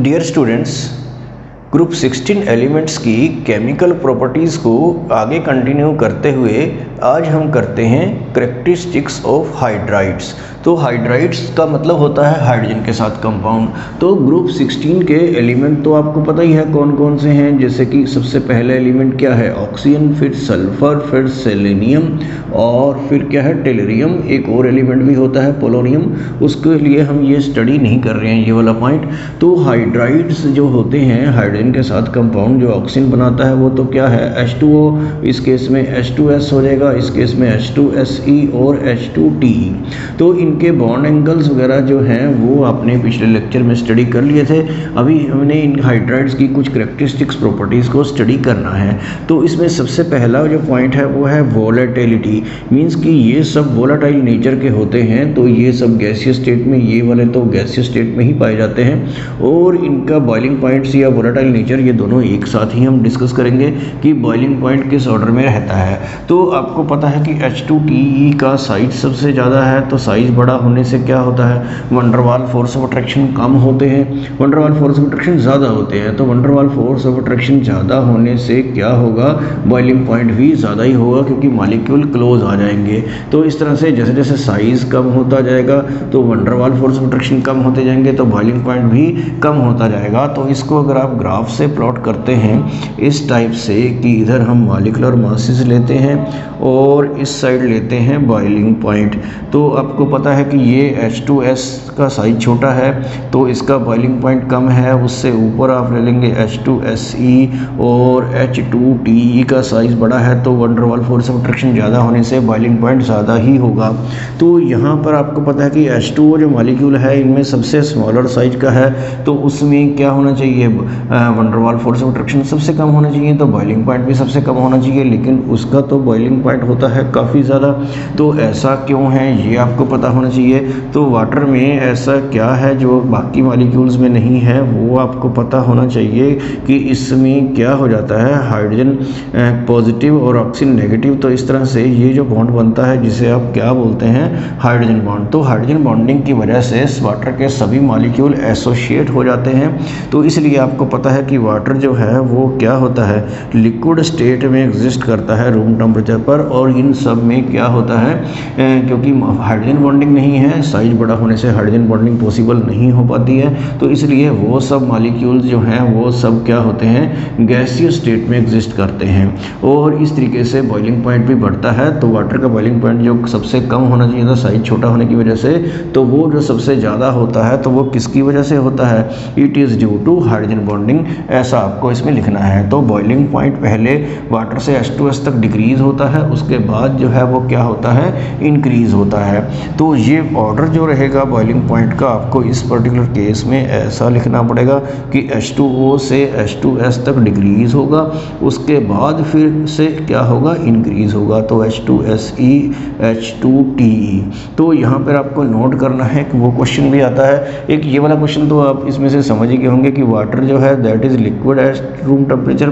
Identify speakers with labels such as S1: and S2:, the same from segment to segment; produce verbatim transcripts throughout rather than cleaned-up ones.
S1: Dear students, group sixteen elements की chemical properties को आगे कंटिन्यू करते हुए आज हम करते हैं करेक्टरिस्टिक्स ऑफ हाइड्राइड्स। तो हाइड्राइड्स का मतलब होता है हाइड्रोजन के साथ कंपाउंड। तो ग्रुप सिक्सटीन के एलिमेंट तो आपको पता ही है कौन कौन से हैं, जैसे कि सबसे पहला एलिमेंट क्या है, ऑक्सीजन, फिर सल्फर, फिर सेलेनियम और फिर क्या है टेलरियम। एक और एलिमेंट भी होता है पोलोनियम, उसके लिए हम ये स्टडी नहीं कर रहे हैं ये वाला पॉइंट। तो हाइड्राइड्स जो होते हैं हाइड्रोजन के साथ कंपाउंड जो ऑक्सीजन बनाता है वो तो क्या है एच टू ओ, इस केस में एच टू एस हो जाएगा, इस केस में एच टू एस ई और एच टू टी ई। तो इनके बॉन्ड एंगल्स वगैरह जो हैं वो आपने पिछले लेक्चर में स्टडी कर लिए थे। अभी हमने इन हाइड्राइड्स की कुछ करेक्टरिस्टिक्स प्रॉपर्टीज़ को स्टडी करना है। तो इसमें सबसे पहला जो पॉइंट है वो है वोलेटिलिटी, मींस कि ये सब वोलेटाइल नेचर के होते हैं। तो ये सब गैसियस स्टेट में, ये वाले तो गैसियस स्टेट में ही पाए जाते हैं और इनका बॉइलिंग पॉइंट्स या वोलेटाइल नेचर ये दोनों एक साथ ही हम डिस्कस करेंगे कि बॉइलिंग पॉइंट किस ऑर्डर में रहता है। तो आपको पता है कि एच टू टी ई का साइज सबसे ज़्यादा है, तो साइज बड़ा होने से क्या होता है, वंडरवाल फोर्स ऑफ अट्रैक्शन कम होते हैं, वंडरवाल फोर्स ऑफ अट्रैक्शन ज़्यादा होते हैं। तो वंडरवाल फोर्स ऑफ अट्रैक्शन ज़्यादा होने से क्या होगा, बॉइलिंग पॉइंट भी ज़्यादा ही होगा क्योंकि मॉलिक्यूल क्लोज आ जाएंगे। तो इस तरह से जैसे जैसे साइज़ कम होता जाएगा तो वंडरवाल फोर्स ऑफ अट्रैक्शन कम होते जाएंगे, तो बॉइलिंग पॉइंट भी कम होता जाएगा। तो इसको अगर आप ग्राफ से प्लॉट करते हैं इस टाइप से कि इधर हम मॉलिक्यूलर मासेस लेते हैं और इस साइड लेते हैं बॉइलिंग पॉइंट। तो आपको पता है कि ये एच टू एस का साइज छोटा है तो इसका बॉइलिंग पॉइंट कम है, उससे ऊपर आप ले लेंगे एच टू एस ई और एच टू टी ई का साइज़ बड़ा है, तो वंडरवाल फोर्स ऑफ अट्रैक्शन ज़्यादा होने से बॉइलिंग पॉइंट ज़्यादा ही होगा। तो यहाँ पर आपको पता है कि एच टू ओ जो मॉलिक्यूल है इनमें सबसे स्मॉलर साइज का है, तो उसमें क्या होना चाहिए, वंडरवाल फोर्स ऑफ अट्रैक्शन सबसे कम होना चाहिए, तो बॉइलिंग पॉइंट भी सबसे कम होना चाहिए, लेकिन उसका तो बॉइलिंग पॉइंट होता है काफ़ी ज़्यादा। तो ऐसा क्यों है ये आपको पता होना चाहिए। तो वाटर में ऐसा क्या है जो बाकी मॉलिक्यूल्स में नहीं है वो आपको पता होना चाहिए कि इसमें क्या हो जाता है, हाइड्रोजन पॉजिटिव और ऑक्सीजन नेगेटिव। तो इस तरह से ये जो बॉन्ड बनता है जिसे आप क्या बोलते हैं, हाइड्रोजन बॉन्ड। तो हाइड्रोजन बॉन्डिंग की वजह से वाटर के सभी मॉलिक्यूल एसोसिएट हो जाते हैं। तो इसलिए आपको पता है कि वाटर जो है वो क्या होता है, लिक्विड स्टेट में एग्जिस्ट करता है रूम टेम्परेचर पर। और इन सब में क्या होता है, क्योंकि हाइड्रोजन बॉन्डिंग नहीं है, साइज बड़ा होने से हाइड्रोजन बॉन्डिंग पॉसिबल नहीं हो पाती है, तो इसलिए वो सब मॉलिक्यूल्स जो हैं वो सब क्या होते हैं, गैसियस स्टेट में एग्जिस्ट करते हैं। और इस तरीके से बॉइलिंग पॉइंट भी बढ़ता है। तो वाटर का बॉइलिंग पॉइंट जो सबसे कम होना चाहिए था साइज छोटा होने की वजह से, तो वो जो सबसे ज़्यादा होता है तो वो किसकी वजह से होता है, it is due to hydrogen bonding. ऐसा आपको इसमें लिखना है। तो बॉइलिंग पॉइंट पहले वाटर से एच टू एस तक डिक्रीज होता है, उसके बाद जो है वो क्या होता है, इंक्रीज होता है। तो ये ऑर्डर जो रहेगा बॉइलिंग पॉइंट का आपको इस पर्टिकुलर केस में ऐसा लिखना पड़ेगा कि एच टू ओ से एच टू एस तक डिक्रीज होगा, उसके बाद फिर से क्या होगा, इंक्रीज होगा। तो H two S E, H two T E. तो यहाँ पर आपको नोट करना है कि वो क्वेश्चन भी आता है एक, ये वाला क्वेश्चन तो आप इसमें से समझ ही गए होंगे कि वाटर जो है that is liquid at room temperature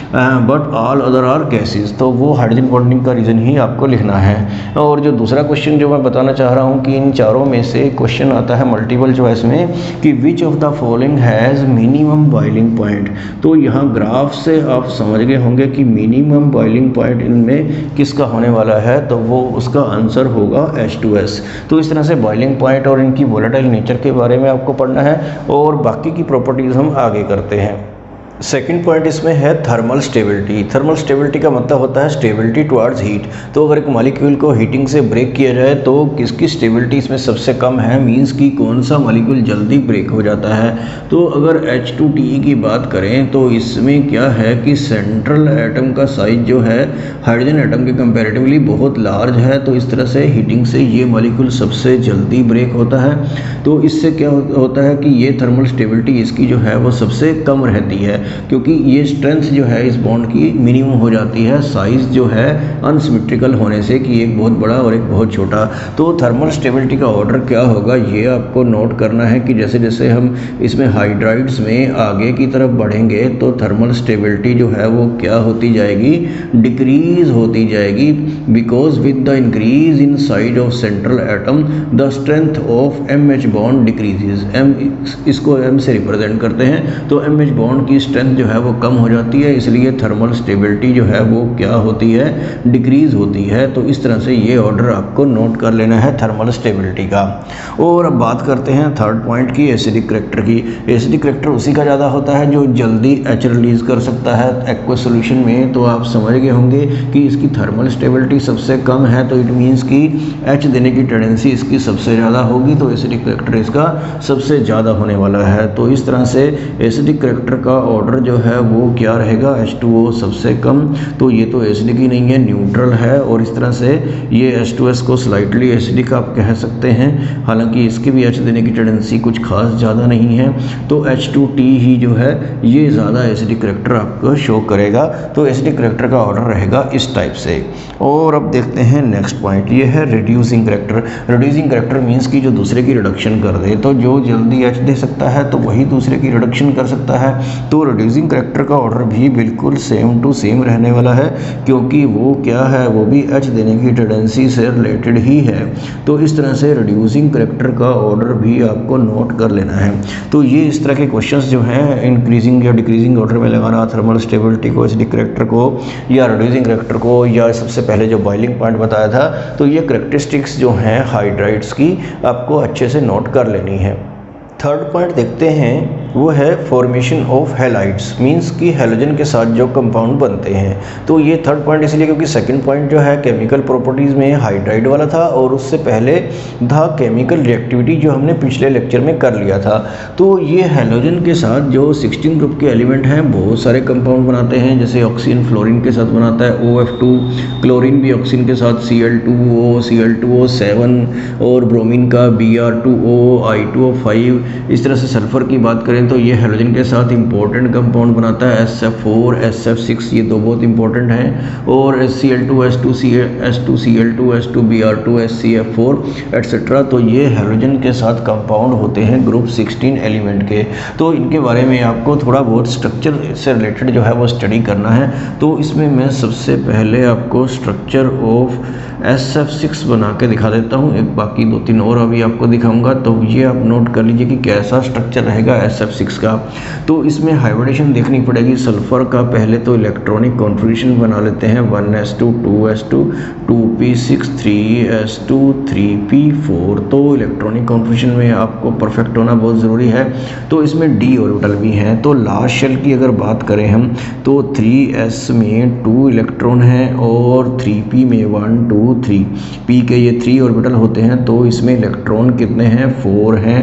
S1: but all other are gases. तो वो हाइड्रोजन बॉन्डिंग का रीज़न ही आपको लिखना है। और जो दूसरा क्वेश्चन जो मैं बताना चाह रहा हूँ कि इन चारों में से क्वेश्चन आता है मल्टीपल चॉइस में कि which of the following has minimum boiling point. तो यहाँ ग्राफ से आप समझ गए होंगे कि मिनिमम बॉइलिंग पॉइंट इनमें किसका होने वाला है, तो वो उसका आंसर होगा एच टू एस। तो इस तरह से बॉइलिंग पॉइंट और इनकी वोलेटाइल नेचर के बारे में आपको पढ़ना है और बाकी की प्रॉपर्टीज़ हम आगे करते हैं। सेकंड पॉइंट इसमें है थर्मल स्टेबिलिटी। थर्मल स्टेबिलिटी का मतलब होता है स्टेबिलिटी टुवर्ड्स हीट। तो अगर एक मॉलिक्यूल को हीटिंग से ब्रेक किया जाए तो किसकी स्टेबिलिटी इसमें सबसे कम है, मींस कि कौन सा मॉलिक्यूल जल्दी ब्रेक हो जाता है। तो अगर एच टू टी ई की बात करें तो इसमें क्या है कि सेंट्रल एटम का साइज जो है हाइड्रोजन एटम के कंपैरेटिवली बहुत लार्ज है, तो इस तरह से हीटिंग से ये मॉलिक्यूल सबसे जल्दी ब्रेक होता है। तो इससे क्या होता है कि ये थर्मल स्टेबिलिटी इसकी जो है वो सबसे कम रहती है। क्योंकि ये स्ट्रेंथ जो है इस बॉन्ड की मिनिमम हो जाती है साइज़ जो है अनसिमेट्रिकल होने से, कि एक बहुत बड़ा और एक बहुत छोटा। तो थर्मल स्टेबिलिटी का ऑर्डर क्या होगा ये आपको नोट करना है कि जैसे जैसे हम इसमें हाइड्राइड्स में आगे की तरफ बढ़ेंगे तो थर्मल स्टेबिलिटी जो है वो क्या होती जाएगी, डिक्रीज होती जाएगी, because with the increase in size of central atom the strength of M H bond decreases. M इसको एम से रिप्रेजेंट करते हैं, तो एम एच बॉन्ड की स्ट्रेंथ जो है वो कम हो जाती है, इसलिए थर्मल स्टेबिलिटी जो है वो क्या होती है, डिक्रीज होती है। तो इस तरह से ये ऑर्डर आपको नोट कर लेना है थर्मल स्टेबिलिटी का। और अब बात करते हैं थर्ड पॉइंट की, एसिडिक करैक्टर की। एसिडिक करैक्टर उसी का ज़्यादा होता है जो जल्दी एच रिलीज कर सकता है एक्वस सॉल्यूशन में। तो आप समझ गए होंगे कि इसकी थर्मल स्टेबिलिटी सबसे कम है, तो इट मीन्स कि एच देने की टेंडेंसी इसकी सबसे ज़्यादा होगी, तो एसिडिक करैक्टर इसका सबसे ज़्यादा होने वाला है। तो इस तरह से एसिडिक करैक्टर का ऑर्डर जो है वो क्या रहेगा, एच टू ओ सबसे कम, तो ये तो एसिडिक ही नहीं है, न्यूट्रल है। और इस तरह से ये एच टू एस को स्लाइटली एसिडिक आप कह सकते हैं, हालांकि इसकी भी एच देने की टेंडेंसी कुछ खास ज़्यादा नहीं है। तो एच टू टी ही जो है ये ज़्यादा एसिडिक करैक्टर आपको शो करेगा। तो एसिडिक करैक्टर का ऑर्डर रहेगा इस टाइप से। और अब देखते हैं नेक्स्ट पॉइंट, ये है reducing character. Reducing character means कि जो दूसरे की रिडक्शन कर दे, तो जो जल्दी एच दे सकता है तो वही दूसरे की रिडक्शन कर सकता है। तो रिड्यूसिंग करैक्टर का ऑर्डर भी बिल्कुल सेम टू सेम रहने वाला है, क्योंकि वो क्या है, वो भी एच देने की टेंडेंसी से रिलेटेड ही है। तो इस तरह से रिड्यूसिंग करैक्टर का ऑर्डर भी आपको नोट कर लेना है। तो ये इस तरह के क्वेश्चंस जो हैं इंक्रीजिंग या डिक्रीजिंग ऑर्डर में लगाना, थर्मल स्टेबिलिटी को, एसिडिक करैक्टर को या रिड्यूसिंग करैक्टर को, या सबसे पहले जो बॉइलिंग पॉइंट बताया था, तो ये करैक्टरिस्टिक्स जो हैं हाइड्राइड्स की आपको अच्छे से नोट कर लेनी है। थर्ड पॉइंट देखते हैं, वो है फॉर्मेशन ऑफ हैलाइड्स, मींस कि हैलोजन के साथ जो कंपाउंड बनते हैं। तो ये थर्ड पॉइंट इसलिए क्योंकि सेकंड पॉइंट जो है केमिकल प्रॉपर्टीज़ में हाइड्राइड वाला था, और उससे पहले था केमिकल रिएक्टिविटी जो हमने पिछले लेक्चर में कर लिया था। तो ये हैलोजन के साथ जो सिक्सटीन ग्रुप के एलिमेंट हैं बहुत सारे कंपाउंड बनाते हैं, जैसे ऑक्सीजन फ्लोरीन के साथ बनाता है ओ एफ टू, क्लोरीन भी ऑक्सीजन के साथ C L two O, C L two O seven, और ब्रोमीन का B R two O, I two O five. इस तरह से सल्फर की बात करें तो ये हैलोजन के साथ इंपॉर्टेंट कंपाउंड बनाता है, S F four, S F six, ये दो बहुत इंपॉर्टेंट हैं। और S C L two, S two C S two C L two, S two B R two, S C F four etcetera. तो ये halogen के साथ कंपाउंड होते हैं ग्रुप सिक्सटीन एलिमेंट के। तो इनके बारे में आपको थोड़ा बहुत स्ट्रक्चर से रिलेटेड जो है वो स्टडी करना है। तो इसमें मैं सबसे पहले आपको structure of S F six बना के दिखा देता हूँ, एक बाकी दो तीन और अभी आपको दिखाऊंगा। तो ये आप नोट कर लीजिए कि कैसा स्ट्रक्चर रहेगा एस एफ सिक्स का। तो इसमें हाइब्रिडेशन देखनी पड़ेगी सल्फर का। पहले तो इलेक्ट्रॉनिक कॉन्फ़िगरेशन बना लेते हैं, one S two, two S two, two P six, three S two, three P four. तो इलेक्ट्रॉनिक कॉन्फ़िगरेशन में आपको परफेक्ट होना बहुत ज़रूरी है। तो इसमें डी ऑर्बिटल भी हैं। तो लास्ट शेल की अगर बात करें हम, तो थ्री एस में टू इलेक्ट्रॉन हैं और थ्री पी में वन टू थ्री, पी के ये थ्री ऑर्बिटल होते हैं। तो इसमें इलेक्ट्रॉन कितने हैं, फोर हैं,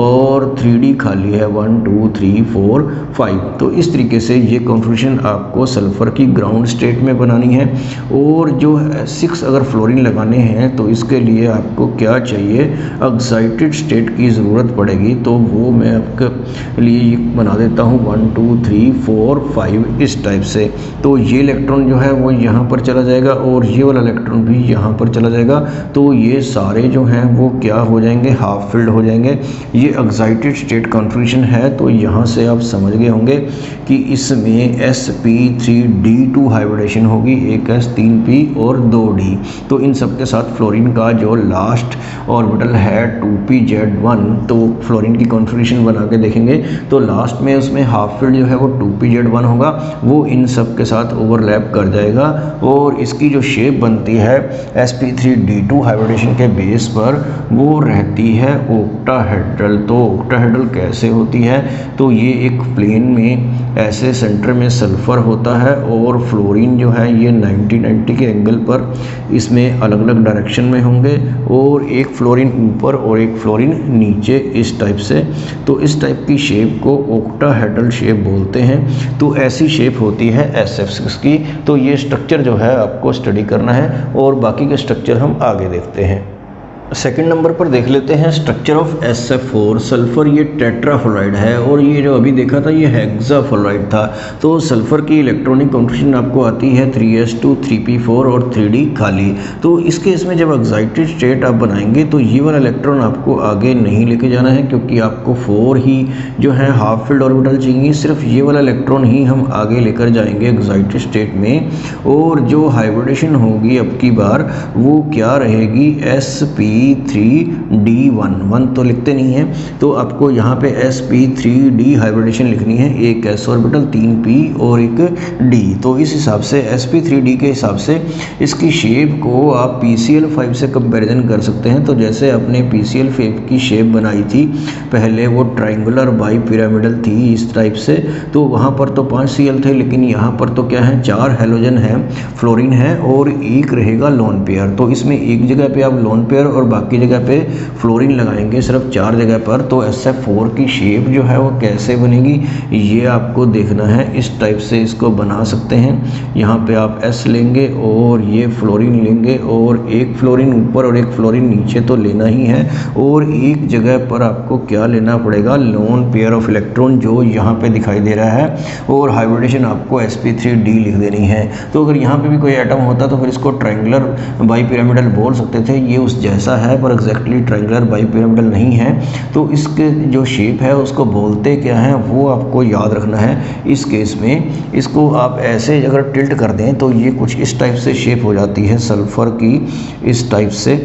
S1: और थ्री डी खाली है, one two three four five. तो इस तरीके से ये कॉन्फ़िगरेशन आपको सल्फर की ग्राउंड स्टेट में बनानी है। और जो सिक्स अगर फ्लोरीन लगाने हैं तो इसके लिए आपको क्या चाहिए, एक्साइटेड स्टेट की ज़रूरत पड़ेगी। तो वो मैं आपके लिए बना देता हूँ one two three four five इस टाइप से। तो ये इलेक्ट्रॉन जो है वो यहाँ पर चला जाएगा और ये वाला इलेक्ट्रॉन भी यहाँ पर चला जाएगा। तो ये सारे जो हैं वो क्या हो जाएंगे, हाफ फिल्ड हो जाएंगे। ये एक्साइटेड स्टेट कॉन्फ़िगरेशन है। तो यहाँ से आप समझ गए होंगे कि इसमें S P three D two hybridisation होगी, एक एस, तीन पी और दो डी। तो इन सब के साथ फ्लोरीन का जो लास्ट ऑर्बिटल है टू पी जेड वन, तो फ्लोरीन की कॉन्फ़िगरेशन बना के देखेंगे तो लास्ट में उसमें हाफ फील्ड जो है वो टू पी जेड वन होगा, वो इन सब के साथ ओवरलैप कर जाएगा। और इसकी जो शेप बनती है S P three D two hybridisation के बेस पर, वो रहती है ऑक्टाहेड्रल। तो ऑक्टाहेड्रल कैसे होती है, तो ये एक प्लेन में ऐसे सेंटर में सल्फर होता है और फ्लोरीन जो है ये नाइंटी नाइंटी के एंगल पर इसमें अलग अलग डायरेक्शन में होंगे, और एक फ्लोरीन ऊपर और एक फ्लोरीन नीचे इस टाइप से। तो इस टाइप की शेप को ऑक्टाहेड्रल शेप बोलते हैं। तो ऐसी शेप होती है एस एफ सिक्स की। तो ये स्ट्रक्चर जो है आपको स्टडी करना है और बाकी के स्ट्रक्चर हम आगे देखते हैं। सेकंड नंबर पर देख लेते हैं structure of S F four. Sulphur ये टेट्राफ्लोराइड है और ये जो अभी देखा था ये हेक्साफ्लोराइड था। तो सल्फर की इलेक्ट्रॉनिक कॉन्फ़िगरेशन आपको आती है three S two, three P four और थ्री डी खाली। तो इस केस में जब एक्साइटेड स्टेट आप बनाएंगे तो ये वाला इलेक्ट्रॉन आपको आगे नहीं लेके जाना है, क्योंकि आपको फोर ही जो है हाफ फील्ड ऑर्बिटल चाहिए। सिर्फ ये वाला इलेक्ट्रॉन ही हम आगे लेकर जाएंगे एक्साइटेड स्टेट में। और जो हाइब्रिडेशन होगी अब की बार वो क्या रहेगी, S P three D one. One तो लिखते नहीं है, तो आपको यहाँ पे S P three D hybridisation लिखनी है, एक एस ऑर्बिटल, तीन पी और एक डी। तो इस हिसाब से एस पी थ्री डी के हिसाब से इसकी शेप को आप पी सी एल फाइव से कंपैरिजन कर सकते हैं। तो जैसे आपने पी सी एल फाइव की शेप बनाई थी पहले, वो ट्राइंगुलर बाई पिरामिडल थी इस टाइप से, तो वहाँ पर तो पाँच सी एल थे, लेकिन यहाँ पर तो क्या है, चार हेलोजन है, फ्लोरीन है और एक रहेगा लोन पेयर। तो इसमें एक जगह पे आप लोन पेयर और बाकी जगह पे फ्लोरीन लगाएंगे, सिर्फ चार जगह पर। तो एस एफ फोर की शेप जो है वो कैसे बनेगी ये आपको देखना है। इस टाइप से इसको बना सकते हैं। यहाँ पे आप एस लेंगे और ये फ्लोरीन लेंगे और एक फ्लोरीन ऊपर और एक फ्लोरीन नीचे तो लेना ही है, और एक जगह पर आपको क्या लेना पड़ेगा, लोन पेयर ऑफ इलेक्ट्रॉन जो यहाँ पे दिखाई दे रहा है, और हाइब्रिडेशन आपको एस पी थ्री डी लिख देनी है। तो अगर यहाँ पे भी कोई एटम होता तो फिर इसको ट्रायंगुलर बाई पिरामिडल बोल सकते थे, ये उस जैसा है पर एग्जैक्टली ट्रायंगुलर बाई पिरामिडल नहीं है। तो इसके जो शेप है उसको बोलते क्या है वो आपको याद रखना है। इस केस में इसको आप ऐसे अगर टिल्ट कर दें तो ये कुछ इस टाइप से शेप हो जाती है सल्फर की, इस टाइप से।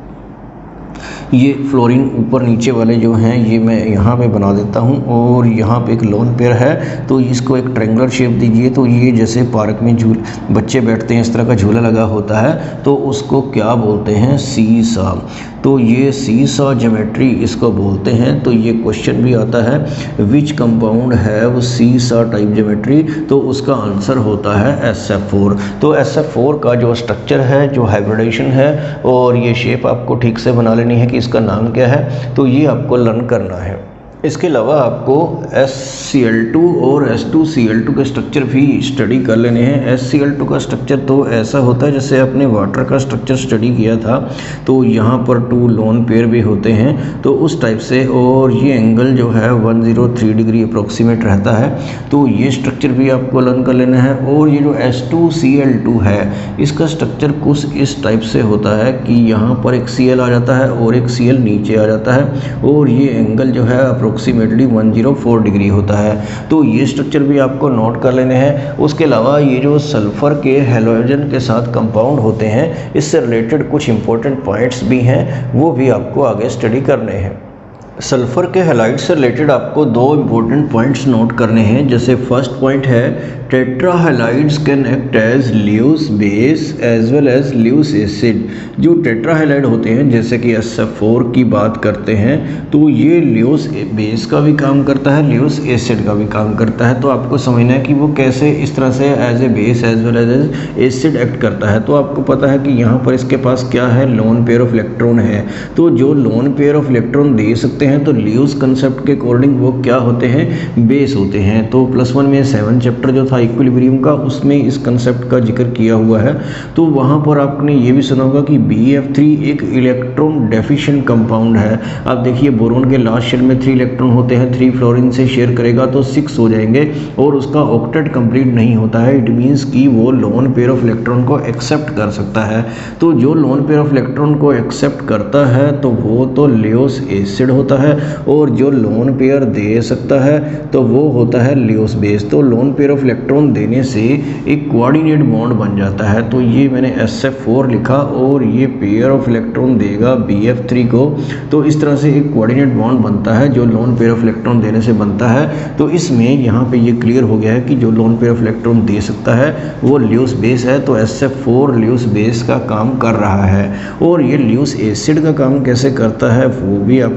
S1: ये फ्लोरीन ऊपर नीचे वाले जो हैं ये मैं यहाँ पे बना देता हूँ, और यहाँ पे एक लोन पेयर है तो इसको एक ट्रायंगुलर शेप दीजिए। तो ये जैसे पार्क में झूल बच्चे बैठते हैं इस तरह का झूला लगा होता है, तो उसको क्या बोलते हैं, सी सा। तो ये सी सा ज्योमेट्री इसको बोलते हैं। तो ये क्वेश्चन भी आता है विच कंपाउंड है वो सी सा टाइप ज्योमेट्री, तो उसका आंसर होता है एस एफ फोर। तो एस एफ फोर का जो स्ट्रक्चर है, जो हाइब्रिडेशन है और ये शेप आपको ठीक से बना लेनी है कि इसका नाम क्या है, तो ये आपको लर्न करना है। इसके अलावा आपको एस सी एल टू और S two C L two के स्ट्रक्चर भी स्टडी कर लेने हैं। एस सी एल टू का स्ट्रक्चर तो ऐसा होता है जैसे आपने वाटर का स्ट्रक्चर स्टडी किया था, तो यहाँ पर टू लोन पेयर भी होते हैं तो उस टाइप से, और ये एंगल जो है one zero three degree approximate रहता है। तो ये स्ट्रक्चर भी आपको लर्न कर लेना है। और ये जो S two C L two है इसका स्ट्रक्चर कुछ इस टाइप से होता है कि यहाँ पर एक सी एल आ जाता है और एक सी एल नीचे आ जाता है, और ये एंगल जो है approximately one zero four degree होता है। तो ये स्ट्रक्चर भी आपको नोट कर लेने हैं। उसके अलावा ये जो सल्फर के हेलोजन के साथ कंपाउंड होते हैं, इससे रिलेटेड कुछ इंपॉर्टेंट पॉइंट्स भी हैं, वो भी आपको आगे स्टडी करने हैं। सल्फर के हैलाइड से रिलेटेड आपको दो इंपॉर्टेंट पॉइंट्स नोट करने हैं। जैसे फर्स्ट पॉइंट है tetrahalides can act as Lewis base as well as Lewis acid. जो टेट्राहैलाइड होते हैं जैसे कि एस एफ फोर की बात करते हैं, तो ये ल्यूस बेस का भी काम करता है, ल्यूस एसिड का भी काम करता है। तो आपको समझना है कि वो कैसे इस तरह से as a base as well as acid act करता है। तो आपको पता है कि यहाँ पर इसके पास क्या है, लोन पेयर ऑफ इलेक्ट्रॉन है। तो जो लोन पेयर ऑफ इलेक्ट्रॉन दे सकते हैं तो ल्यूस कंसेप्ट के अकॉर्डिंग वो क्या होते हैं, बेस होते हैं। तो प्लस वन में सेवन चैप्टर जो था इक्विलिब्रियम का, उसमें इस कंसेप्ट का जिक्र किया हुआ है। तो वहाँ पर आपने ये भी सुना होगा कि बी एफ थ्री एक इलेक्ट्रॉन डेफिशिएंट कंपाउंड है। आप देखिए बोरोन के लास्ट शेल में थ्री इलेक्ट्रॉन होते हैं, थ्री फ्लोरीन से शेयर करेगा तो सिक्स हो जाएंगे और उसका ऑक्टेट कंप्लीट नहीं होता है। इट मीन्स कि वो लोन पेयर ऑफ इलेक्ट्रॉन को एक्सेप्ट कर सकता है। तो जो लोन पेयर ऑफ इलेक्ट्रॉन को एक्सेप्ट करता है तो वो तो ल्यूस एसिड होता है, और जो लोन पेयर दे सकता है तो वो होता है ल्यूस बेस। तो लोन पेयर ऑफ इलेक्ट्रॉन देने से एक कोऑर्डिनेट बॉन्ड बन जाता है। तो ये मैंने एस एफ फोर लिखा और ये पेयर ऑफ इलेक्ट्रॉन देगा बी एफ थ्री को। तो इस तरह से एक कोऑर्डिनेट बॉन्ड बनता है जो लोन पेयर ऑफ इलेक्ट्रॉन देने से बनता है। तो इसमें यहाँ पे ये क्लियर हो गया है कि जो लोन पेयर ऑफ इलेक्ट्रॉन दे सकता है वो ल्यूस बेस है। तो S F four Lewis base का काम कर रहा है। और ये ल्यूस एसिड का काम कैसे करता है वो भी आपको समझना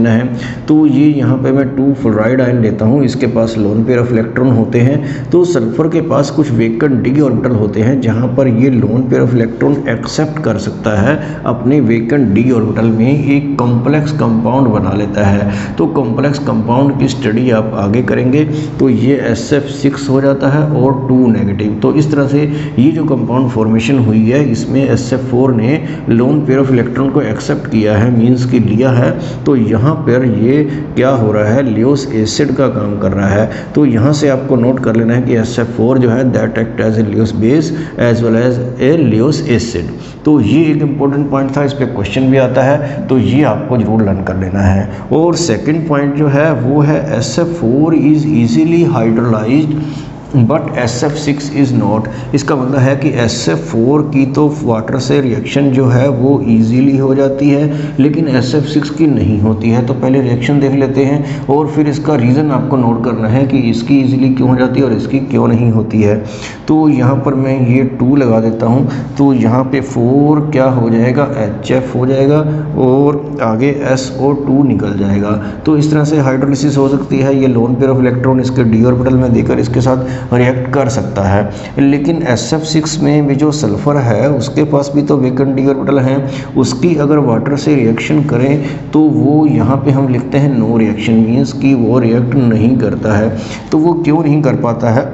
S1: लेना है। तो ये यहाँ पे मैं टू फ्लोराइड आयन लेता हूँ, इसके पास लोन पेयर ऑफ इलेक्ट्रॉन होते हैं। तो सल्फर के पास कुछ वेकेंट डी ऑर्बिटल होते हैं जहाँ पर ये lone pair of electron accept कर सकता है अपने वेकेंट डी ऑर्बिटल में एक कॉम्प्लेक्स कंपाउंड बना लेता है। तो कॉम्प्लेक्स कंपाउंड की स्टडी आप आगे करेंगे तो ये एस एफ सिक्स हो जाता है और टू नेगेटिव। तो इस तरह से ये जो कंपाउंड फॉर्मेशन हुई है इसमें एस एफ फोर ने लोन पेयर ऑफ इलेक्ट्रॉन को एक्सेप्ट किया है, मीन्स कि लिया है। तो यहाँ पर ये क्या हो रहा है, लियोस एसिड का काम कर रहा है। तो यहाँ से आपको नोट कर लेना है कि एस एफ फोर जो है that act as a Lewis base as well as a Lewis acid. तो ये एक इंपॉर्टेंट पॉइंट था, इस पर क्वेश्चन भी आता है, तो ये आपको जरूर लर्न कर लेना है। और सेकंड पॉइंट जो है वो है S F four is easily hydrolysed but S F six is not. इसका मतलब है कि एस एफ फोर की तो वाटर से रिएक्शन जो है वो इजीली हो जाती है लेकिन एस एफ सिक्स की नहीं होती है। तो पहले रिएक्शन देख लेते हैं और फिर इसका रीज़न आपको नोट करना है कि इसकी इजीली क्यों हो जाती है और इसकी क्यों नहीं होती है। तो यहाँ पर मैं ये टू लगा देता हूँ, तो यहाँ पे फोर क्या हो जाएगा, एच एफ हो जाएगा और आगे एस ओ टू निकल जाएगा। तो इस तरह से हाइड्रोलिसिस हो सकती है। ये लोन पेयर ऑफ इलेक्ट्रॉन इसके डी ऑर्बिटल में देकर इसके साथ रिएक्ट कर सकता है। लेकिन एस एफ सिक्स में भी जो सल्फर है उसके पास भी तो वेकेंट डी ऑर्बिटल हैं, उसकी अगर वाटर से रिएक्शन करें तो वो यहाँ पे हम लिखते हैं नो रिएक्शन, मीन्स कि वो रिएक्ट नहीं करता है। तो वो क्यों नहीं कर पाता है,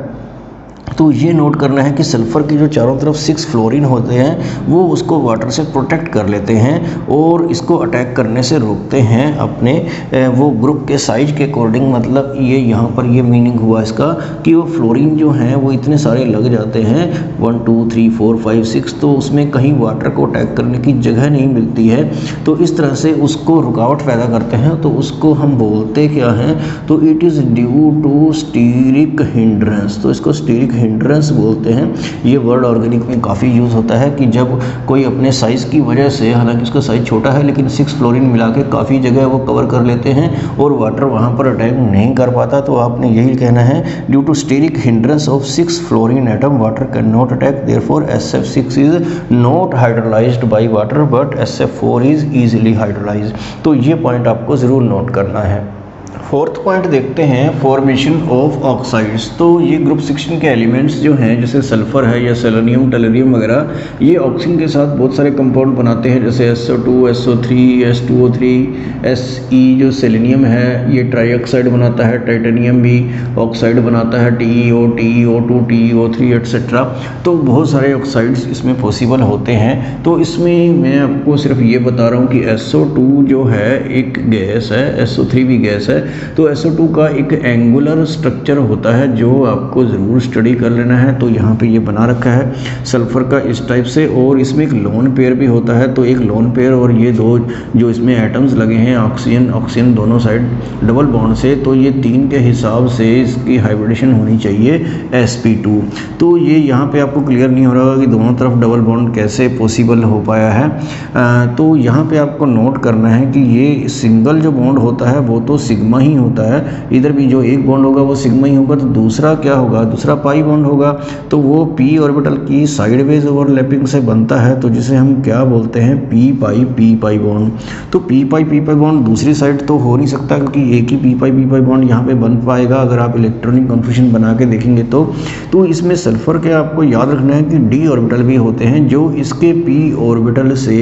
S1: तो ये नोट करना है कि सल्फ़र की जो चारों तरफ सिक्स फ्लोरीन होते हैं वो उसको वाटर से प्रोटेक्ट कर लेते हैं और इसको अटैक करने से रोकते हैं अपने वो ग्रुप के साइज के अकॉर्डिंग। मतलब ये यहाँ पर ये मीनिंग हुआ इसका कि वो फ्लोरीन जो हैं वो इतने सारे लग जाते हैं one two three four five six, तो उसमें कहीं वाटर को अटैक करने की जगह नहीं मिलती है। तो इस तरह से उसको रुकावट पैदा करते हैं। तो उसको हम बोलते क्या हैं, तो it is due to steric hindrance. तो इसको स्टीरिक हिंड्रेंस बोलते हैं। ये वर्ड ऑर्गेनिक में काफ़ी यूज़ होता है कि जब कोई अपने साइज़ की वजह से, हालांकि उसका साइज़ छोटा है लेकिन सिक्स फ्लोरीन मिला के काफ़ी जगह वो कवर कर लेते हैं और वाटर वहाँ पर अटैक नहीं कर पाता। तो आपने यही कहना है due to steric hindrance of six fluorine atom water can not attack, therefore S F six is not hydrolysed by water but S F four is easily hydrolysed. तो ये पॉइंट आपको ज़रूर नोट करना है। फोर्थ पॉइंट देखते हैं, formation of oxides. तो ये ग्रुप सिक्सटीन के एलिमेंट्स जो हैं जैसे सल्फर है या सेलेनियम टेलरियम वगैरह, ये ऑक्सीजन के साथ बहुत सारे कंपाउंड बनाते हैं जैसे S O two, S O three, S two O three, S E जो सेलेनियम है ये ट्राईऑक्साइड बनाता है, टाइटेनियम भी ऑक्साइड बनाता है, T E O, T E O two, T E O three etcetera. तो बहुत सारे ऑक्साइड्स इसमें पॉसिबल होते हैं। तो इसमें मैं आपको सिर्फ ये बता रहा हूँ कि एस ओ टू जो है एक गैस है, एस ओ थ्री भी गैस है। तो एस ओ टू का एक एंगुलर स्ट्रक्चर होता है जो आपको ज़रूर स्टडी कर लेना है। तो यहाँ पे ये बना रखा है सल्फ़र का इस टाइप से, और इसमें एक लोन पेयर भी होता है। तो एक लोन पेयर और ये दो जो इसमें एटम्स लगे हैं ऑक्सीजन ऑक्सीजन दोनों साइड डबल बॉन्ड से, तो ये तीन के हिसाब से इसकी हाइब्रिडेशन होनी चाहिए एस पी टू। तो ये यहाँ पे आपको क्लियर नहीं हो रहा होगा कि दोनों तरफ डबल बॉन्ड कैसे पॉसिबल हो पाया है। आ, तो यहाँ पे आपको नोट करना है कि ये सिंगल जो बॉन्ड होता है वो तो सिग्मा ही होता है, इधर भी जो एक बॉन्ड होगा वो सिग्मा ही होगा। तो दूसरा क्या होगा, दूसरा पाई बॉन्ड होगा। तो वो पी ऑर्बिटल की साइडवेज ओवरलैपिंग से बनता है, तो जिसे हम क्या बोलते हैं, P pi P pi bond. तो p pi P pi bond दूसरी साइड तो हो नहीं सकता क्योंकि एक ही p pi P pi bond यहाँ पे बन पाएगा अगर आप इलेक्ट्रॉनिक कन्फ्यूजन बना के देखेंगे तो। तो इसमें सल्फर के आपको याद रखना है कि डी ऑर्बिटल भी होते हैं जो इसके पी ऑर्बिटल से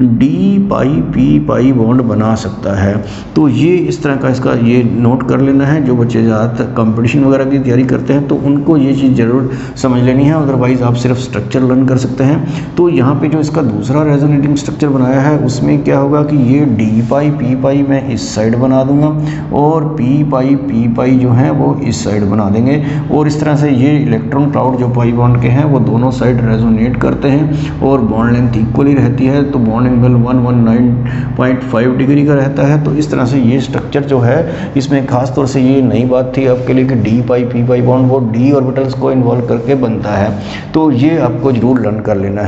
S1: d pi P pi bond बना सकता है। तो ये इस तरह का इसका ये नोट कर लेना है। जो बच्चे ज़्यादातर कंपटीशन वगैरह की तैयारी करते हैं तो उनको ये चीज़ ज़रूर समझ लेनी है, अदरवाइज़ आप सिर्फ स्ट्रक्चर लर्न कर सकते हैं। तो यहाँ पे जो इसका दूसरा रेजोनेटिंग स्ट्रक्चर बनाया है उसमें क्या होगा कि ये डी पाई पी पाई मैं इस साइड बना दूंगा और पी पाई पी पाई जो है वो इस साइड बना देंगे। और इस तरह से ये इलेक्ट्रॉन क्लाउड जो पाई बॉन्ड के हैं वो दोनों साइड रेजोनेट करते हैं और बॉन्ड लेंथ इक्वली रहती है। तो bond angle one one nine point five degree का रहता है। तो इस तरह से ये स्ट्रक्चर जो है इसमें खास तौर से ये नई बात थी आपके लिए कि d pi P pi bond वो डी ऑर्बिटल्स को इन्वॉल्व करके बनता है। तो ये आपको जरूर लर्न कर लेना है।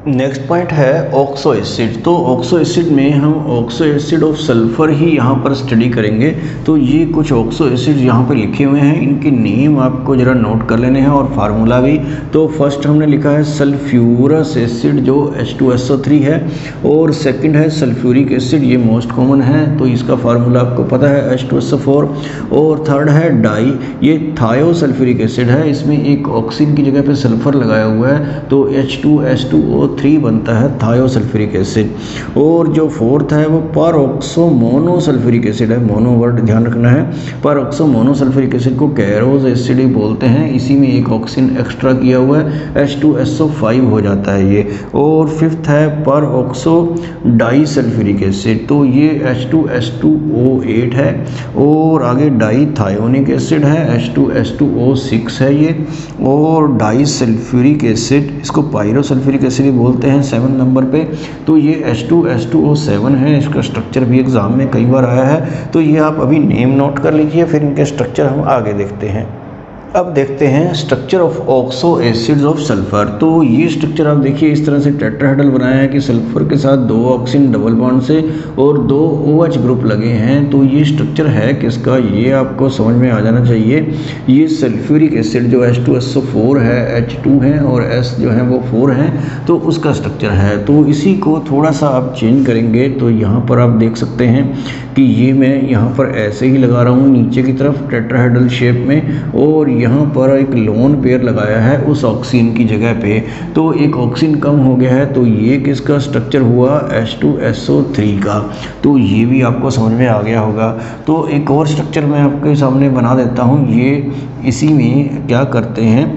S1: नेक्स्ट पॉइंट है ऑक्सो एसिड। तो ऑक्सो एसिड में हम ऑक्सो एसिड ऑफ सल्फर ही यहाँ पर स्टडी करेंगे। तो ये कुछ ऑक्सो एसिड यहाँ पे लिखे हुए हैं, इनके नेम आपको ज़रा नोट कर लेने हैं और फार्मूला भी। तो फर्स्ट हमने लिखा है सल्फ्यूरस एसिड जो H two S O three है, और सेकंड है सल्फ्यूरिक एसिड, ये मोस्ट कॉमन है तो इसका फार्मूला आपको पता है H two S O four. और थर्ड है डाई, ये थायोसल्फ्यूरिक एसिड है, इसमें एक ऑक्सीजन की जगह पे सल्फर लगाया हुआ है तो H two S two O three बनता है थायोसल्फ्यूरिक एसिड। और जो फोर्थ है वो परऑक्सो मोनोसल्फ्यूरिक एसिड है, मोनो वर्ड ध्यान रखना है। परऑक्सो मोनोसल्फ्यूरिक एसिड को कैरोज एसिड ही बोलते हैं, इसी में एक ऑक्सीजन एक्स्ट्रा किया हुआ है H two S O five हो जाता है ये। और फिफ्थ है परऑक्सो डाईसल्फ्यूरिक एसिड, तो ये H two S two O eight है। और आगे डाईथायोनिक एसिड है H two S two O six है ये। और डाईसल्फ्यूरिक एसिड, इसको पायरोसल्फ्यूरिक एसिड बोलते हैं सेवन नंबर पे, तो ये H two S two O seven है। इसका स्ट्रक्चर भी एग्जाम में कई बार आया है, तो ये आप अभी नेम नोट कर लीजिए, फिर इनके स्ट्रक्चर हम आगे देखते हैं। अब देखते हैं structure of oxo acids of sulphur. तो ये स्ट्रक्चर आप देखिए इस तरह से टेट्राहेड्रल बनाया है कि सल्फर के साथ दो ऑक्सीजन डबल बॉन्ड से और दो OH ग्रुप लगे हैं। तो ये स्ट्रक्चर है किसका, ये आपको समझ में आ जाना चाहिए। ये सल्फ्यूरिक एसिड जो H two S O four है, एच टू है और S जो है वो फोर है, तो उसका स्ट्रक्चर है। तो इसी को थोड़ा सा आप चेंज करेंगे तो यहाँ पर आप देख सकते हैं कि ये मैं यहाँ पर ऐसे ही लगा रहा हूँ नीचे की तरफ टेट्राहेड्रल शेप में, और यहाँ पर एक लोन पेयर लगाया है उस ऑक्सीजन की जगह पे। तो एक ऑक्सीजन कम हो गया है, तो ये किसका स्ट्रक्चर हुआ, H two S O three का। तो ये भी आपको समझ में आ गया होगा। तो एक और स्ट्रक्चर मैं आपके सामने बना देता हूँ। ये इसी में क्या करते हैं,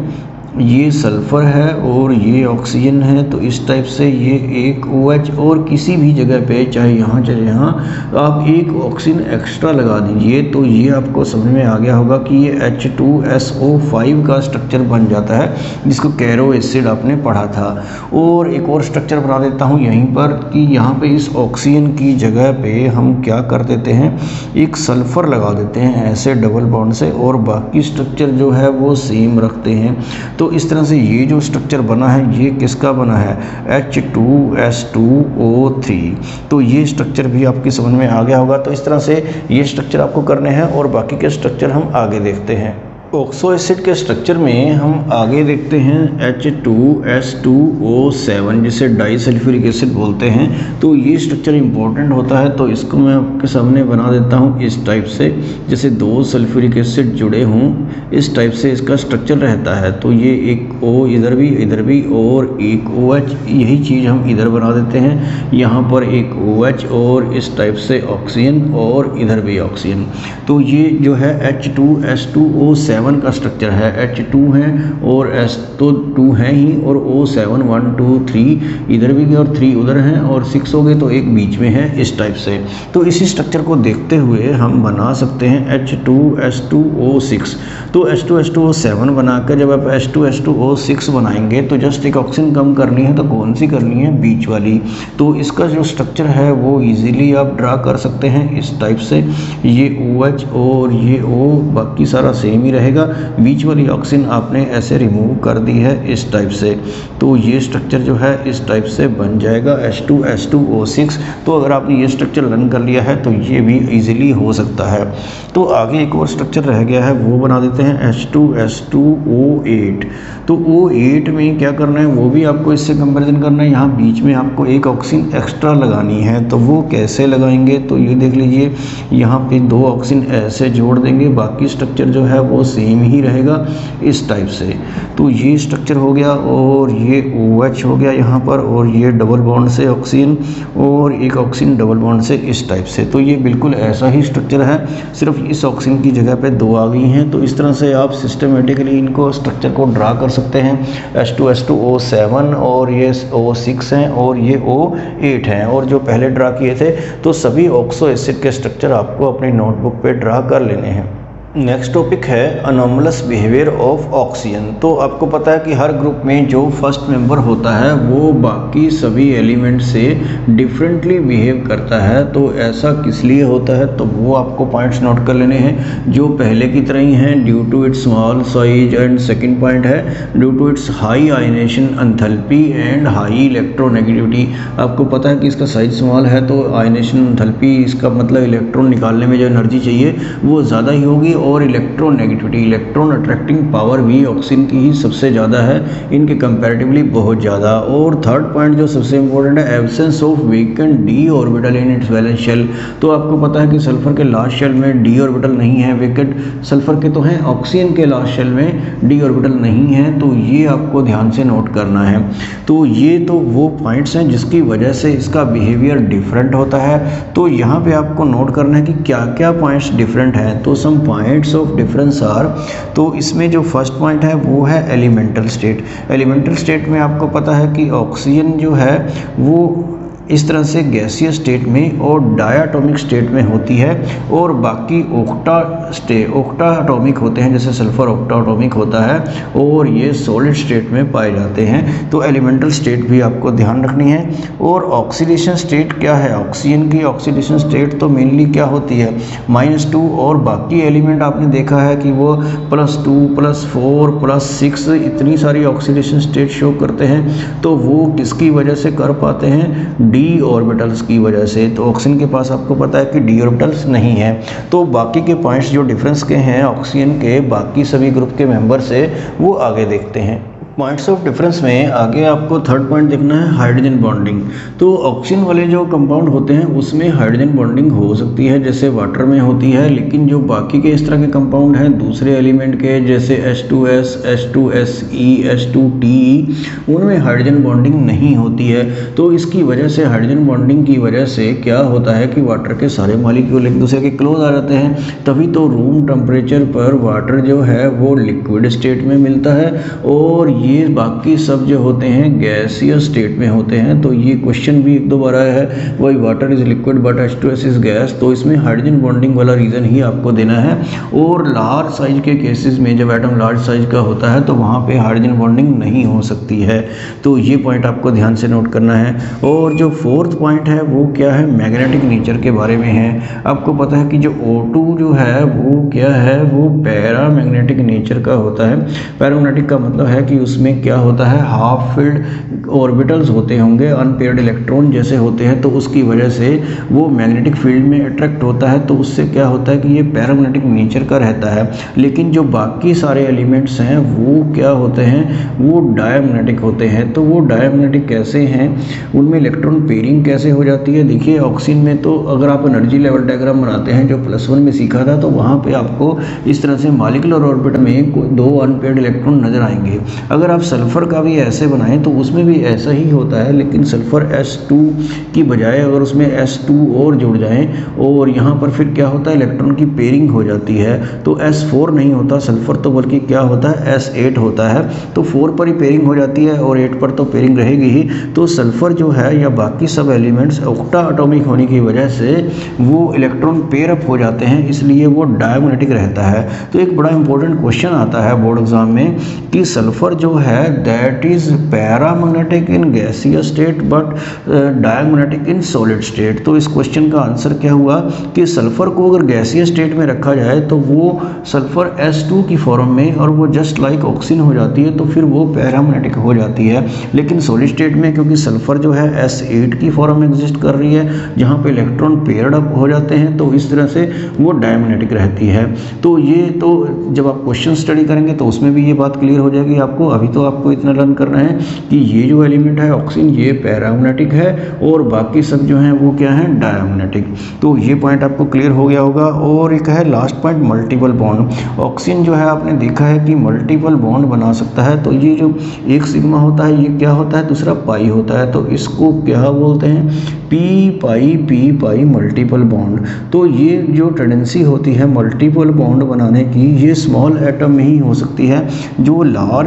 S1: ये सल्फ़र है और ये ऑक्सीजन है, तो इस टाइप से ये एक OH और किसी भी जगह पे चाहे यहाँ चाहे यहाँ आप एक ऑक्सीजन एक्स्ट्रा लगा दीजिए, तो ये आपको समझ में आ गया होगा कि ये H two S O five का स्ट्रक्चर बन जाता है, जिसको कैरो एसिड आपने पढ़ा था। और एक और स्ट्रक्चर बना देता हूँ यहीं पर कि यहाँ पे इस ऑक्सीजन की जगह पे हम क्या कर देते हैं, एक सल्फ़र लगा देते हैं ऐसे डबल बॉन्ड से, और बाकी स्ट्रक्चर जो है वो सेम रखते हैं। तो इस तरह से ये जो स्ट्रक्चर बना है ये किसका बना है, H two S two O three. तो ये स्ट्रक्चर भी आपकी समझ में आ गया होगा। तो इस तरह से ये स्ट्रक्चर आपको करने हैं और बाकी के स्ट्रक्चर हम आगे देखते हैं। ऑक्सो एसिड के स्ट्रक्चर में हम आगे देखते हैं H two S two O seven, जिसे डाईसल्फ्यूरिक एसिड बोलते हैं। तो ये स्ट्रक्चर इंपॉर्टेंट होता है, तो इसको मैं आपके सामने बना देता हूँ इस टाइप से, जैसे दो सल्फ्यूरिक एसिड जुड़े हों इस टाइप से इसका स्ट्रक्चर रहता है। तो ये एक O इधर भी इधर भी और एक OH, यही चीज़ हम इधर बना देते हैं। यहाँ पर एक OH और इस टाइप से ऑक्सीजन और इधर भी ऑक्सीजन। तो ये जो है H two S two O seven का स्ट्रक्चर है। एच टू है और S तो टू है ही, और O seven one two three इधर भी और थ्री उधर हैं, और सिक्स हो गए तो एक बीच में है इस टाइप से। तो इसी स्ट्रक्चर को देखते हुए हम बना सकते हैं H two S two O six. तो H two S two O seven बनाकर जब आप H two S two O six बनाएंगे तो जस्ट एक ऑक्सीजन कम करनी है, तो कौन सी करनी है, बीच वाली। तो इसका जो स्ट्रक्चर है वो इजीली आप ड्रा कर सकते हैं इस टाइप से। ये OH और ये O बाकी सारा सेम ही रहेगा, बीच वाली ऑक्सीजन आपने ऐसे रिमूव कर दी है इस टाइप से। तो ये स्ट्रक्चर जो है इस टाइप से बन जाएगा H two S two O six. तो अगर आपने ये स्ट्रक्चर लर्न कर लिया है तो ये भी इजीली हो सकता है। तो आगे एक और स्ट्रक्चर रह गया है, वो बना देते हैं H two S two O eight. तो O एट में क्या करना है, वो भी आपको इससे कंपैरिजन करना है। यहाँ बीच में आपको एक ऑक्सीजन एक्स्ट्रा लगानी है, तो वो कैसे लगाएंगे, तो ये देख लीजिए यहाँ पे दो ऑक्सीजन ऐसे जोड़ देंगे, बाकी स्ट्रक्चर जो है वो सेम ही रहेगा इस टाइप से। तो ये स्ट्रक्चर हो गया और ये OH हो गया यहाँ पर, और ये डबल बॉन्ड से ऑक्सीजन और एक ऑक्सीजन डबल बॉन्ड से इस टाइप से। तो ये बिल्कुल ऐसा ही स्ट्रक्चर है, सिर्फ इस ऑक्सीजन की जगह पे दो आ गई हैं। तो इस तरह से आप सिस्टमेटिकली इनको स्ट्रक्चर को ड्रा कर सकते हैं। H two S two O seven और ये O सिक्स हैं और ये O एट हैं, और जो पहले ड्रा किए थे। तो सभी ऑक्सो एसिड के स्ट्रक्चर आपको अपनी नोटबुक पे ड्रा कर लेने हैं। नेक्स्ट टॉपिक है अनोमलस बिहेवियर ऑफ ऑक्सीजन। तो आपको पता है कि हर ग्रुप में जो फर्स्ट मेंबर होता है वो बाकी सभी एलिमेंट से डिफरेंटली बिहेव करता है। तो ऐसा किस लिए होता है, तो वो आपको पॉइंट्स नोट कर लेने हैं जो पहले की तरह ही हैं। Due to its small size, and second point है due to its high ionisation enthalpy and high electronegativity. आपको पता है कि इसका साइज स्मॉल है तो आयनेशन एंथैल्पी, इसका मतलब इलेक्ट्रॉन निकालने में जो एनर्जी चाहिए वो ज़्यादा ही होगी, और इलेक्ट्रोनेगेटिविटी, इलेक्ट्रॉन अट्रैक्टिंग पावर भी ऑक्सीजन की ही सबसे ज़्यादा है, इनके कंपैरेटिवली बहुत ज़्यादा। और थर्ड पॉइंट जो सबसे इंपॉर्टेंट है, absence of vacant d orbital in its valence shell. तो आपको पता है कि सल्फर के लास्ट शेल में डी ऑर्बिटल नहीं है, वीकेंड सल्फर के तो हैं, ऑक्सीजन के लास्ट शेल में डी ऑर्बिटल नहीं है। तो ये आपको ध्यान से नोट करना है। तो ये तो वो पॉइंट्स हैं जिसकी वजह से इसका बिहेवियर डिफरेंट होता है। तो यहाँ पे आपको नोट करना है कि क्या क्या पॉइंट्स डिफरेंट हैं। तो some points of difference are, तो इसमें जो फर्स्ट पॉइंट है वो है एलिमेंटल स्टेट। एलिमेंटल स्टेट में आपको पता है कि ऑक्सीजन जो है वो इस तरह से गैसीय स्टेट में और डायाटॉमिक स्टेट में होती है, और बाकी ओक्टा स्टे ओक्टा एटॉमिक होते हैं, जैसे सल्फर ओक्टा एटॉमिक होता है, और ये सॉलिड स्टेट में पाए जाते हैं। तो एलिमेंटल स्टेट भी आपको ध्यान रखनी है। और ऑक्सीडेशन स्टेट क्या है, ऑक्सीजन की ऑक्सीडेशन स्टेट तो मेनली क्या होती है, माइनस टू, और बाकी एलिमेंट आपने देखा है कि वो plus two plus four plus six इतनी सारी ऑक्सीडेशन स्टेट शो करते हैं। तो वो किसकी वजह से कर पाते हैं, डी ऑर्बिटल्स की वजह से। तो ऑक्सीजन के पास आपको पता है कि डी ऑर्बिटल्स नहीं है। तो बाकी के पॉइंट्स जो डिफरेंस के हैं ऑक्सीजन के बाकी सभी ग्रुप के मेंबर से, वो आगे देखते हैं। पॉइंट्स ऑफ डिफरेंस में आगे आपको थर्ड पॉइंट देखना है, हाइड्रोजन बॉन्डिंग। तो ऑक्सीजन वाले जो कंपाउंड होते हैं उसमें हाइड्रोजन बॉन्डिंग हो सकती है, जैसे वाटर में होती है, लेकिन जो बाकी के इस तरह के कंपाउंड हैं दूसरे एलिमेंट के, जैसे H two S, H two S E, H two T E, उनमें हाइड्रोजन बॉन्डिंग नहीं होती है। तो इसकी वजह से, हाइड्रोजन बॉन्डिंग की वजह से क्या होता है कि वाटर के सारे मॉलिक्यूल एक दूसरे के क्लोज आ जाते हैं। तभी तो रूम टेम्परेचर पर वाटर जो है वो लिक्विड स्टेट में मिलता है, और ये बाकी सब जो होते हैं गैसीय स्टेट में होते हैं। तो ये क्वेश्चन भी एक दो बार आया है, वही water is liquid but H two S is gas. तो इसमें हाइड्रोजन बॉन्डिंग वाला रीजन ही आपको देना है। और लार्ज साइज के केसेस में जब एटम लार्ज साइज का होता है तो वहाँ पे हाइड्रोजन बॉन्डिंग नहीं हो सकती है। तो ये पॉइंट आपको ध्यान से नोट करना है। और जो फोर्थ पॉइंट है वो क्या है, मैग्नेटिक नेचर के बारे में है। आपको पता है कि जो ओ टू जो है वो क्या है, वो पैरामैग्नेटिक नेचर का होता है। पैरामैग्नेटिक का मतलब है कि उसमें क्या होता है, हाफ फील्ड ऑर्बिटल्स होते होंगे, अनपेयर्ड इलेक्ट्रॉन जैसे होते हैं। तो उसकी वजह से वो मैग्नेटिक फील्ड में अट्रैक्ट होता है। तो उससे क्या होता है कि ये पैरामैग्नेटिक नेचर का रहता है। लेकिन जो बाकी सारे एलिमेंट्स हैं वो क्या होते हैं, वो डायमैग्नेटिक होते हैं। तो वो डायमैग्नेटिक कैसे हैं, उनमें इलेक्ट्रॉन पेयरिंग कैसे हो जाती है। देखिए ऑक्सीजन में तो अगर आप एनर्जी लेवल डायग्राम बनाते हैं जो प्लस वन में सीखा था, तो वहाँ पे आपको इस तरह से मॉलिक्यूलर ऑर्बिट में दो अनपेयर्ड इलेक्ट्रॉन नजर आएंगे। अगर आप सल्फर का भी ऐसे बनाएं तो उसमें भी ऐसा ही होता है, लेकिन सल्फर एस टू की बजाय अगर उसमें एस टू और जुड़ जाएं, और यहाँ पर फिर क्या होता है, इलेक्ट्रॉन की पेयरिंग हो जाती है। तो एस फोर नहीं होता सल्फर, तो बल्कि क्या होता है, एस एट होता है। तो फोर पर ही पेयरिंग हो जाती है और एट पर तो पेयरिंग रहेगी ही। तो सल्फर जो है या बाकी सब एलिमेंट्स ऑक्टा एटॉमिक होने की वजह से वो इलेक्ट्रॉन पेयर अप हो जाते हैं, इसलिए वो डायमैग्नेटिक रहता है। तो एक बड़ा इंपॉर्टेंट क्वेश्चन आता है बोर्ड एग्जाम में कि सल्फर जो है दैट इज पैरामैग्नेटिक इन गैसीय state but diamagnetic in solid state. तो इस क्वेश्चन का आंसर क्या हुआ कि सल्फर को अगर गैसीय स्टेट में रखा जाए तो वो सल्फर एस टू की फॉर्म में, और वो जस्ट लाइक ऑक्सीजन हो जाती है, तो फिर वो पैरामैग्नेटिक हो जाती है। लेकिन सॉलिड स्टेट में क्योंकि सल्फर जो है एस एट की फॉर्म में एग्जिस्ट कर रही है, जहाँ पे इलेक्ट्रॉन पेयर्ड अप हो जाते हैं, तो इस तरह से वो डायमैग्नेटिक रहती है। तो ये तो जब आप क्वेश्चन स्टडी करेंगे तो उसमें भी ये बात क्लियर हो जाएगी आपको। अभी तो आपको इतना लर्न करना है कि ये जो एलिमेंट है ऑक्सीजन, ये पैरामैग्नेटिक है, और बाकी सब जो हैं वो क्या है, डायमैग्नेटिक। तो ये पॉइंट आपको क्लियर हो गया होगा। और एक है last point, multiple bond. Oxygen जो है आपने देखा है कि मल्टीपल बॉन्ड बना सकता है। तो ये जो एक सिग्मा होता है ये क्या होता है, दूसरा पाई होता है। तो इसको क्या बोलते हैं, P pi P pi multiple bond. तो ये जो टेंडेंसी होती है मल्टीपल बॉन्ड बनाने की, ये स्मॉल एटम में ही हो सकती है। जो लार्ज साइज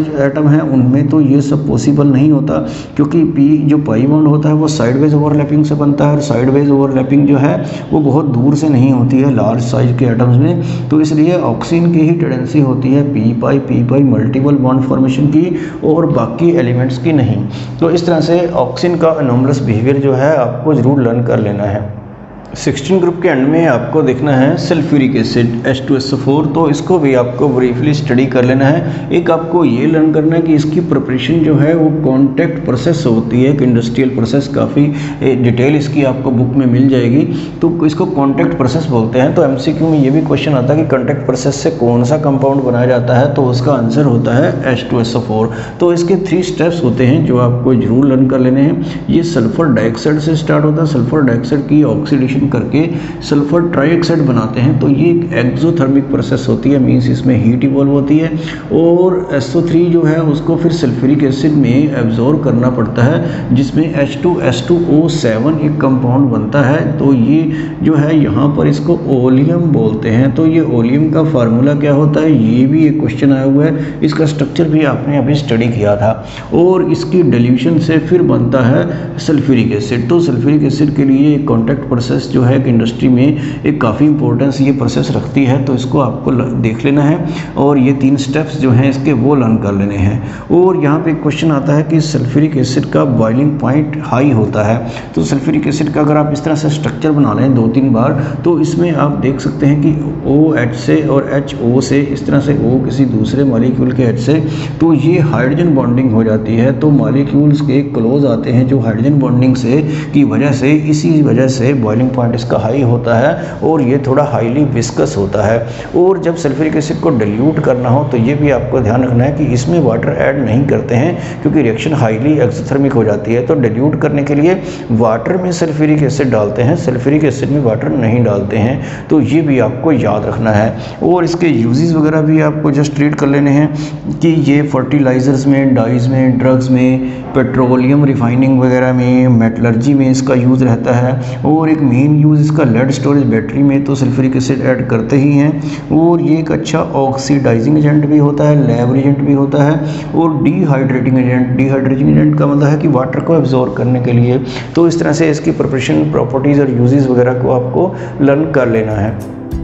S1: एटम हैं उनमें तो ये सब पॉसिबल नहीं होता, क्योंकि पी जो पाई बॉन्ड होता है वो साइडवेज ओवरलैपिंग से बनता है, और साइडवेज ओवरलैपिंग जो है वो बहुत दूर से नहीं होती है लार्ज साइज के एटम्स में। तो इसलिए ऑक्सीजन की ही टेंडेंसी होती है P pi P pi multiple bond formation की, और बाकी एलिमेंट्स की नहीं। तो इस तरह से ऑक्सीजन का एनोमलस बिहेवियर जो है आपको ज़रूर लर्न कर लेना है। सिक्सटीन ग्रुप के एंड में आपको देखना है sulphuric acid H two S O four, तो इसको भी आपको ब्रीफली स्टडी कर लेना है। एक आपको ये लर्न करना है कि इसकी प्रिपरेशन जो है वो कॉन्टैक्ट प्रोसेस होती है, एक इंडस्ट्रियल प्रोसेस, काफ़ी डिटेल इसकी आपको बुक में मिल जाएगी। तो इसको कॉन्टैक्ट प्रोसेस बोलते हैं। तो एमसीक्यू में ये भी क्वेश्चन आता है कि कॉन्टैक्ट प्रोसेस से कौन सा कंपाउंड बनाया जाता है, तो उसका आंसर होता है H two S O four. तो इसके थ्री स्टेप्स होते हैं जो आपको जरूर लर्न कर लेने हैं। ये सल्फर डाइऑक्साइड से स्टार्ट होता है, सल्फर डाइऑक्साइड की ऑक्सीडेशन करके सल्फर ट्राइऑक्साइड बनाते हैं। तो ये एक एक्सोथर्मिक प्रोसेस होती है, मींस इसमें हीट इवॉल्व होती है, और एस ओ थ्री जो है उसको फिर सल्फ्यूरिक एसिड में एब्जॉर्ब करना पड़ता है, जिसमें H two S two O seven एक कंपाउंड बनता है। तो ये जो है यहाँ पर इसको ओलियम बोलते हैं। तो ये ओलियम का फार्मूला क्या होता है, ये भी एक क्वेश्चन आया हुआ है, इसका स्ट्रक्चर भी आपने अभी स्टडी किया था। और इसकी डिल्यूशन से फिर बनता है सल्फ्यूरिक एसिड। तो सल्फ्यूरिक एसिड के लिए कॉन्टैक्ट प्रोसेस जो है कि इंडस्ट्री में एक काफ़ी इंपॉर्टेंस ये प्रोसेस रखती है। तो इसको आपको देख लेना है, और ये तीन स्टेप्स जो हैं इसके वो लर्न कर लेने हैं। और यहाँ पे एक क्वेश्चन आता है कि सल्फ्यूरिक एसिड का बॉइलिंग पॉइंट हाई होता है। तो सल्फ्यूरिक एसिड का अगर आप इस तरह से स्ट्रक्चर बना लें दो तीन बार, तो इसमें आप देख सकते हैं कि ओ एच से और एच ओ से, इस तरह से ओ किसी दूसरे मॉलिक्यूल के एच से, तो ये हाइड्रोजन बॉन्डिंग हो जाती है। तो मॉलिक्यूल्स के क्लोज आते हैं जो हाइड्रोजन बॉन्डिंग से की वजह से, इसी वजह से बॉइलिंग पॉइंट इसका हाई होता है, और ये थोड़ा हाईली विस्कस होता है। और जब सल्फ्यूरिक एसिड को डिल्यूट करना हो तो ये भी आपको ध्यान रखना है कि इसमें वाटर ऐड नहीं करते हैं, क्योंकि रिएक्शन हाईली एक्सोथर्मिक हो जाती है। तो डिल्यूट करने के लिए वाटर में सल्फ्यूरिक एसिड डालते हैं, सल्फ्यूरिक एसिड में वाटर नहीं डालते हैं। तो ये भी आपको याद रखना है। और इसके यूजेस वगैरह भी आपको जस्ट रीड कर लेने हैं कि ये फर्टिलाइजर्स में, डाइज में, ड्रग्स में, पेट्रोलियम रिफाइनिंग वगैरह में, मेटलर्जी में इसका यूज़ रहता है। और एक मेन यूज़ इसका लेड स्टोरेज बैटरी में तो सल्फ्यूरिक एसिड ऐड करते ही हैं। और ये एक अच्छा ऑक्सीडाइजिंग एजेंट भी होता है, लैब एजेंट भी होता है, और डिहाइड्रेटिंग एजेंट। डिहाइड्रेटिंग एजेंट का मतलब है कि वाटर को एब्जॉर्ब करने के लिए। तो इस तरह से इसकी प्रिपरेशन, प्रॉपर्टीज़ और यूजेस वगैरह को आपको लर्न कर लेना है।